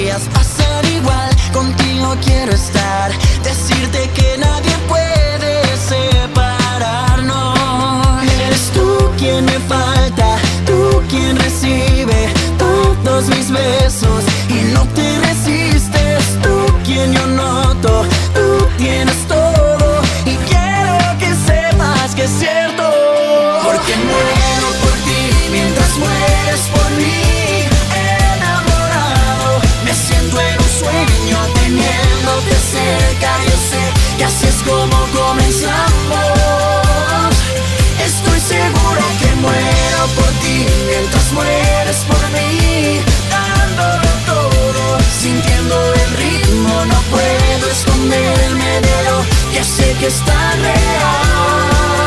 días pasan igual, contigo quiero estar, decirte que nadie puede separarnos. Eres tú quien me falta, tú quien recibe todos mis besos y no te resistes, tú quien yo noto, tú tienes todo y quiero que sepas que es cierto. Porque muero por ti mientras mueres por mí, enamorado, me siento en un sueño teniéndote cerca. Yo sé que así es como comenzamos, estoy seguro que muero por ti mientras mueres por mí, dándolo todo, sintiendo el ritmo, no puedo esconderme de lo que sé que es tan real.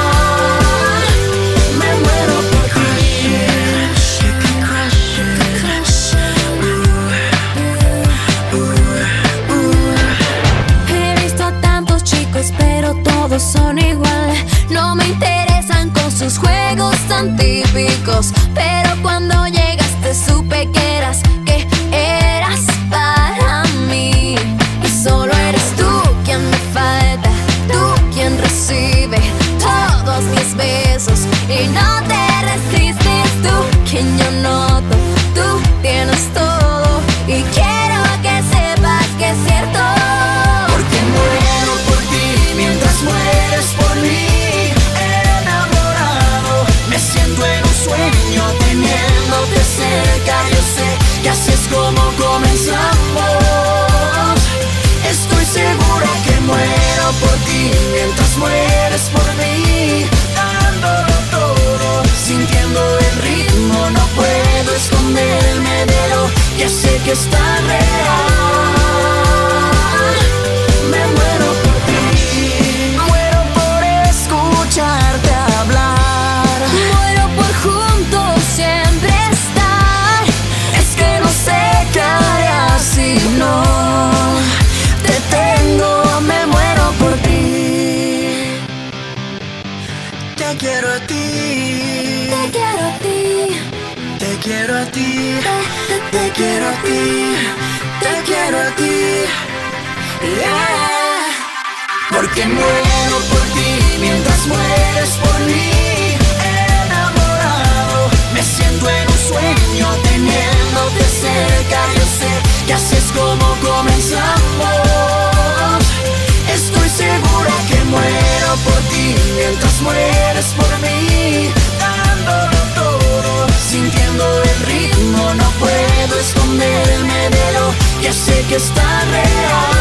Me muero por ti. He visto a tantos chicos, pero todos son igual. No me interesan con sus juegos tan típicos, pero cuando llegaste supe que eras para mí. Y solo eres tú quien me falta, tú quien recibe todos mis besos y no te resistes, tú quien yo noto, tú tienes todo y quiero que sepas que es cierto. Porque muero por ti mientras mueres por mí, enamorado, me siento en un sueño teniéndote cerca. Yo sé que así es como comenzamos, estoy seguro que muero por ti mientras mueres por mí, dándolo todo, sintiendo el ritmo, no puedo esconderme de lo que sé que es tan real. Me muero por ti, muero por escucharte hablar, Muero por juntos siempre estar. es que no sé qué haré si no te tengo. Me muero por ti, te quiero a ti, Te quiero a ti, te quiero a ti, te quiero a ti, te quiero a ti, yeah. Porque muero por ti mientras mueres por mí, enamorado, me siento en un sueño teniéndote cerca. Yo sé que así es como comenzamos, estoy seguro que muero por ti mientras mueres por mí, dándolo todo, sintiendo el ritmo, no puedo esconderme de lo que sé que es tan real.